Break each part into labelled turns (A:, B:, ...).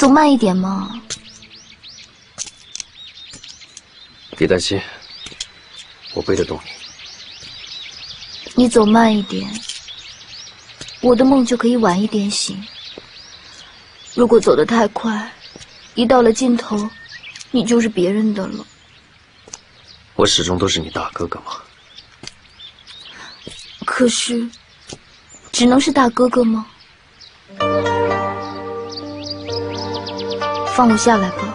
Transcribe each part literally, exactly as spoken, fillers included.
A: 走慢一点嘛。
B: 别担心，我背得动你。
A: 你走慢一点，我的梦就可以晚一点醒。如果走得太快，一到了尽头，你就是别人的了。
B: 我始终都是你大哥哥嘛。
A: 可是，只能是大哥哥吗？放我下来吧。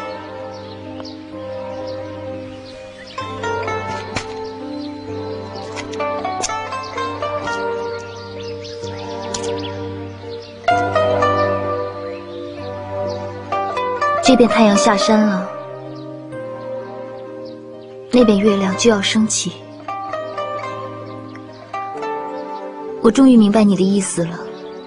A: 这边太阳下山了，那边月亮就要升起。我终于明白你的意思了。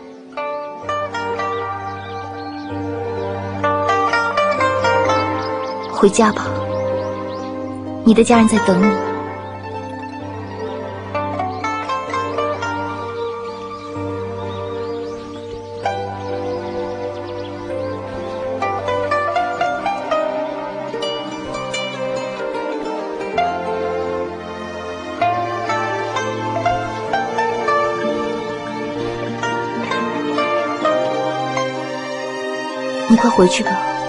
A: 回家吧，你的家人在等你。你快回去吧，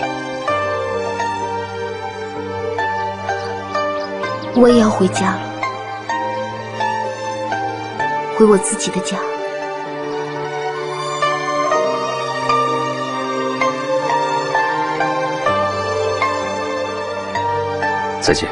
A: 我也要回家了，回我自己的家。
B: 再见。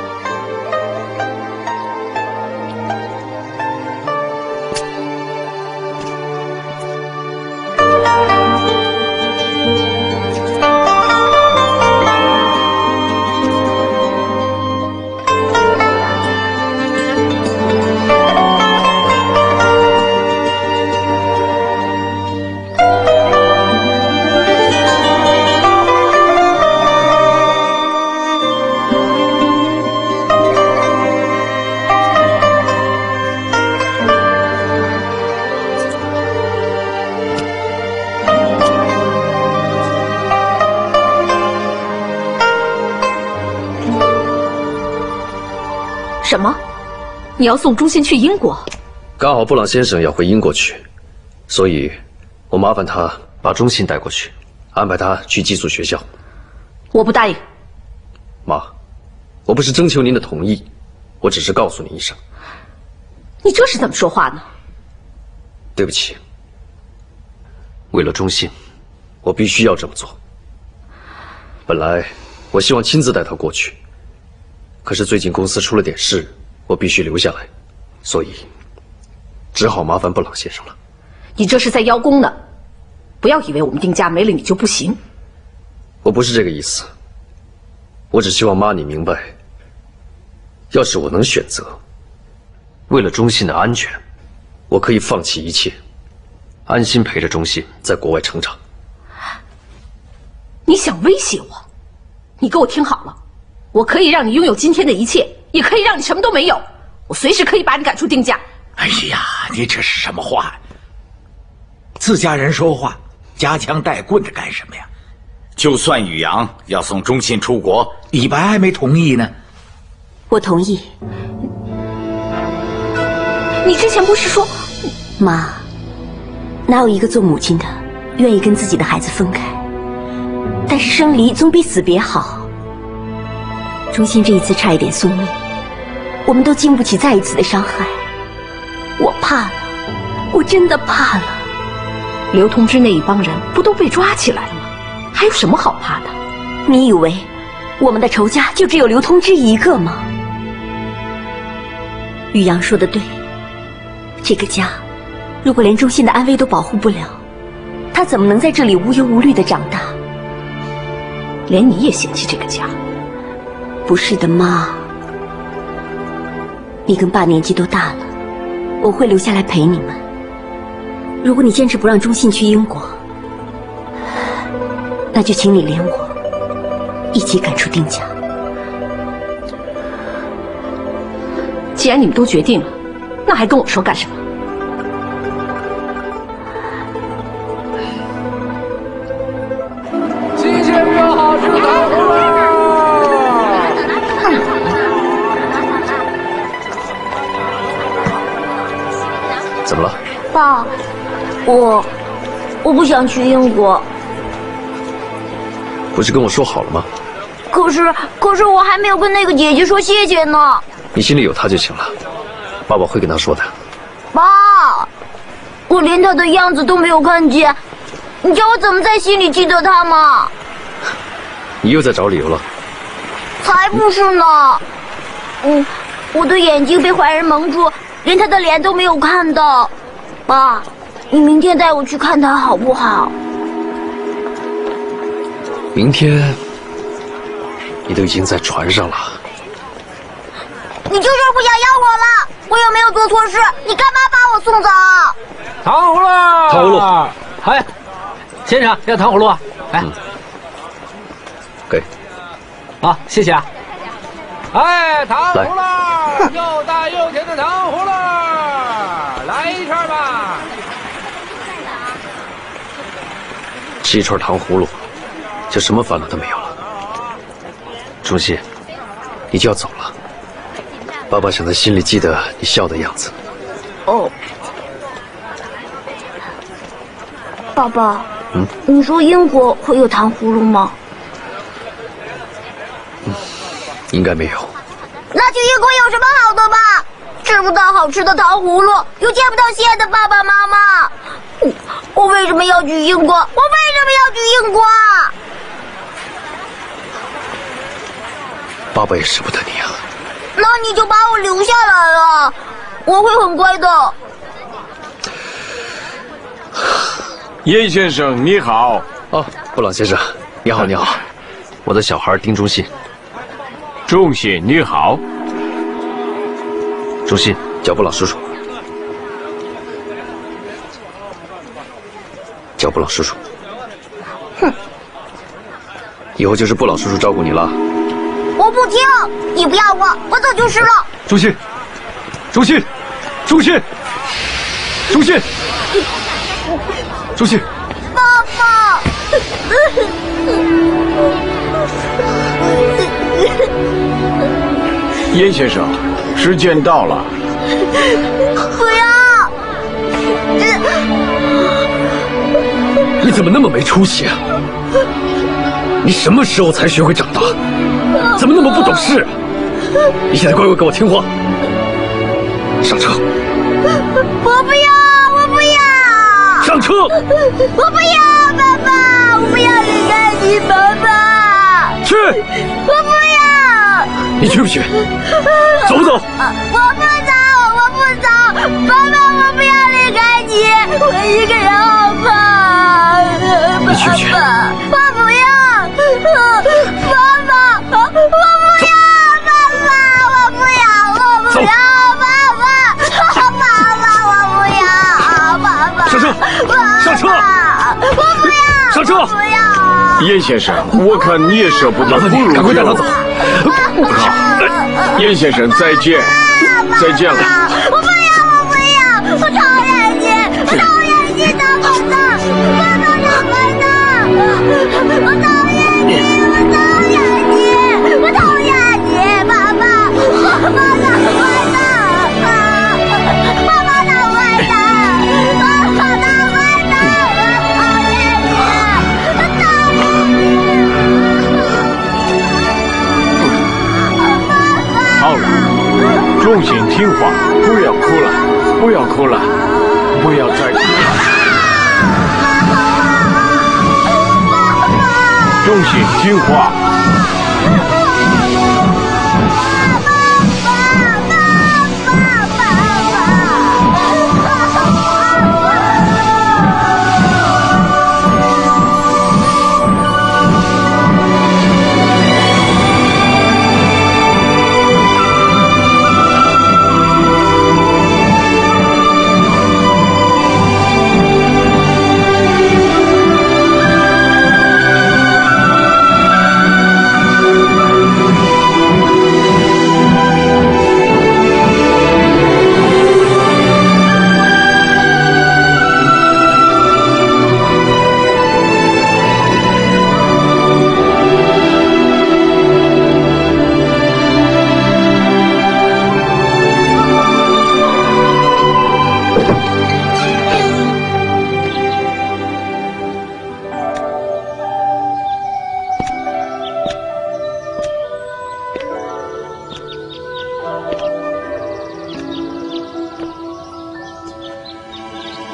C: 什么？你要送朱信去英国？
B: 刚好布朗先生要回英国去，所以我麻烦他把钟信带过去，安排他去寄宿学校。
C: 我不答应。
B: 妈，我不是征求您的同意，我只是告诉你一声。
C: 你这是怎么说话呢？
B: 对不起，为了钟信，我必须要这么做。本来我希望亲自带他过去。可是最近公司出了点事，我必须留下来，所以只好麻烦布朗先生了。
C: 你这是在邀功呢，不要以为我们丁家没了你就不行。
B: 我不是这个意思，我只希望妈你明白，要是我能选择，为了钟信的安全，我可以放弃一切，安心陪着钟信在国外成长。
C: 你想威胁我？你给我听好了。我可以让你拥有今天的一切，也可以让你什么都没有。我随时可以把你赶出丁家。
D: 哎呀，你这是什么话？自家人说话，夹枪带棍的干什么呀？就算宇阳要送钟信出国，李白还没同意呢。
E: 我同意。
C: 你之前不是说……
E: 妈，哪有一个做母亲的愿意跟自己的孩子分开？但是生离总比死别好。钟信这一次差一点送命，我们都经不起再一次的伤害。我怕了，我真的怕了。
C: 刘同志那一帮人不都被抓起来了吗？还有什么好怕的？
E: 你以为我们的仇家就只有刘通之一个吗？宇阳说的对，这个家如果连钟信的安危都保护不了，他怎么能在这里无忧无虑的长大？
C: 连你也嫌弃这个家？
E: 不是的，妈，你跟爸年纪都大了，我会留下来陪你们。如果你坚持不让钟信去英国，那就请你连我一起赶出丁家。
C: 既然你们都决定了，那还跟我说干什么？
A: 爸，我我不想去英国。
B: 不是跟我说好了吗？
A: 可是可是我还没有跟那个姐姐说谢谢呢。
B: 你心里有她就行了，爸爸会跟她说的。
A: 爸，我连她的样子都没有看见，你叫我怎么在心里记得她吗？
B: 你又在找理由了。
A: 才不是呢。嗯，我的眼睛被坏人蒙住，连她的脸都没有看到。爸，你明天带我去看她好不好？
B: 明天你都已经在船上了。
A: 你就是不想要我了？我又没有做错事，你干嘛把我送走？
F: 糖葫芦，
B: 糖葫芦，
F: 哎，先生要糖葫芦啊？哎，
B: 嗯、给。
F: 好，谢谢啊。哎，糖葫芦，又大又甜的糖葫芦，来一串吧。
B: 吃一串糖葫芦，就什么烦恼都没有了。忠信，你就要走了。爸爸想在心里记得你笑的样子。
A: 哦，爸爸，
B: 嗯，
A: 你说英国会有糖葫芦吗？
B: 嗯，应该没有。
A: 那去英国有什么好的吧？吃不到好吃的糖葫芦，又见不到心爱的爸爸妈妈。我我为什么要去英国？我为什么要去英国？
B: 爸爸也舍不得你啊。
A: 那你就把我留下来了，我会很乖的。
G: 叶先生你好。
B: 哦，布朗先生，你好你好，我的小孩丁忠信。
G: 忠信你好。
B: 忠信，叫布朗叔叔。叫布朗叔叔。
A: 哼，
B: 以后就是布朗叔叔照顾你了。
A: 我不听，你不要我，我走就是了。
G: 忠信，忠信，忠信，忠信，忠信。
A: 爸爸。
G: 燕先生，时间到了。
A: 不要！
B: 你怎么那么没出息啊？你什么时候才学会长大？怎么那么不懂事？你现在乖乖给我听话，上车！
A: 我不要，我不要！
B: 上车！
A: 我不要，爸爸，我不要离开你，爸爸！
B: 去！
A: 我不要！
B: 你去不去？走不走？
A: 我不走，我不走，爸爸，我不要离开你，我一个人好怕。
B: 你去不去？
A: 我不要，爸爸，我不要，爸爸，我不要，我不要，爸爸，爸爸，我不要，爸爸。
B: 上车！上车！
A: 我不要！
B: 上车！
A: 不要！
G: 燕先生，我看你也舍不得，不如
B: 赶快带他走。
G: 好，燕先生再见，再见了。
A: 我不要，我不要，我讨厌你，我讨厌你，大笨蛋，我都大笨蛋，我讨厌你，我讨厌你，我讨厌你，爸爸，爸爸大坏蛋，爸爸大坏蛋，爸爸大坏蛋，我讨厌你，我讨厌你。
G: 好了，忠心听话，不要哭了，不要哭了，不要再哭了。忠心听话。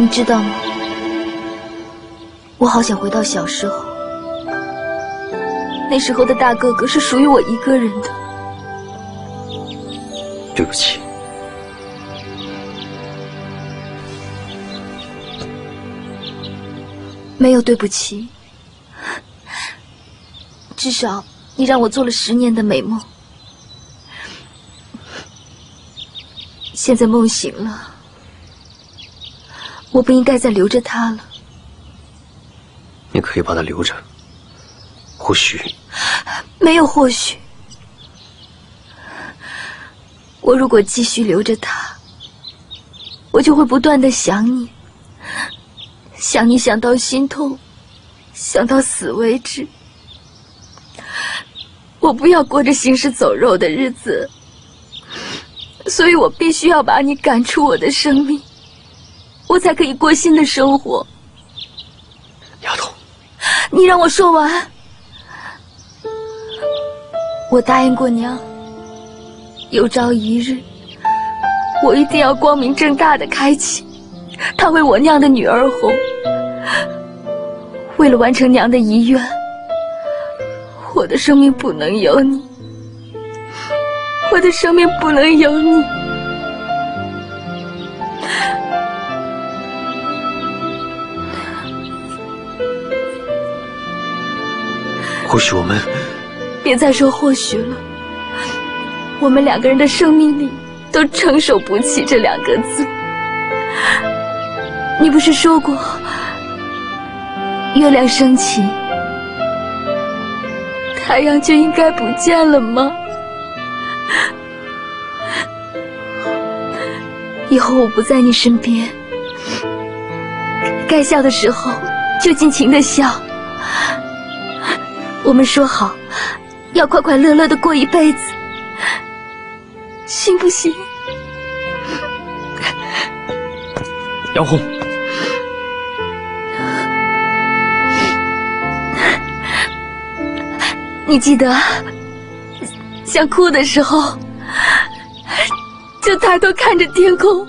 A: 你知道吗？我好想回到小时候，那时候的大哥哥是属于我一个人的。
B: 对不起。
A: 没有对不起，至少你让我做了十年的美梦。现在梦醒了，我不应该再留着他了。
B: 你可以把它留着，或许……
A: 没有或许。我如果继续留着他，我就会不断的想你，想你想到心痛，想到死为止。我不要过着行尸走肉的日子，所以我必须要把你赶出我的生命，我才可以过新的生活。
B: 丫头，
A: 你让我说完。我答应过娘，有朝一日，我一定要光明正大的开启她为我酿的女儿红。为了完成娘的遗愿，我的生命不能有你，我的生命不能有你。
B: 或许我们……
A: 别再说或许了，我们两个人的生命里都承受不起这两个字。你不是说过，月亮升起，太阳就应该不见了吗？以后我不在你身边，该笑的时候就尽情的笑。我们说好要快快乐乐的过一辈子，行不行？
B: 杨红，
A: 你记得想哭的时候就抬头看着天空。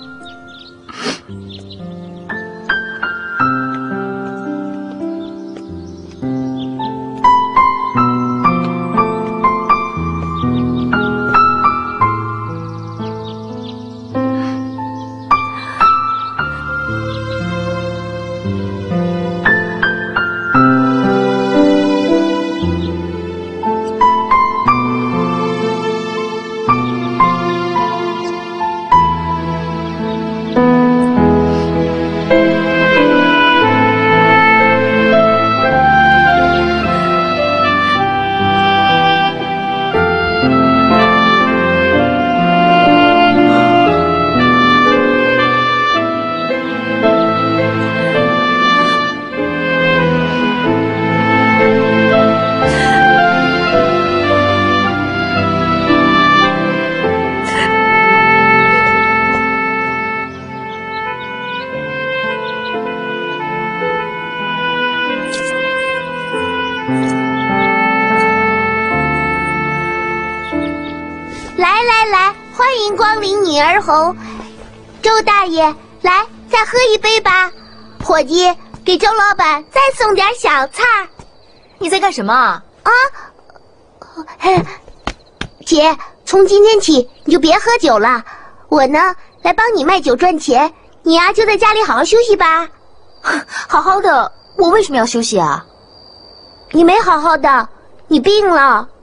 H: 女儿红，周大爷，来，再喝一杯吧。伙计，给周老板再送点小菜。
I: 你在干什么啊？
H: 啊，姐，从今天起你就别喝酒了，我呢来帮你卖酒赚钱，你呀、啊、就在家里好好休息吧。
I: 好好的，我为什么要休息啊？
H: 你没好好的，你病了。